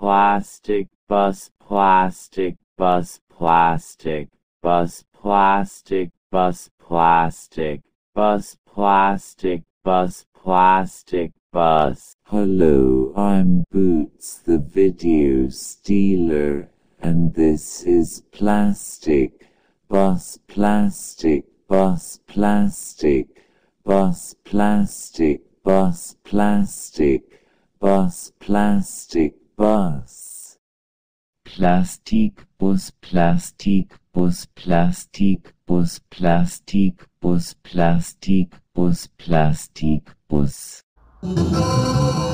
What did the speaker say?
plastic, bus plastic, bus plastic, bus plastic, bus plastic, bus plastic, bus plastic, bus. Hello, I'm Boots the Video Stealer, and this is Plastic, Bus Plastic, Bus Plastic, Bus Plastic, Bus Plastic, Bus Plastic, Bus. Plastik, Bus, Plastik, Bus, Plastik, Bus, Plastik, Bus, Plastik, Bus, Plastik, Bus.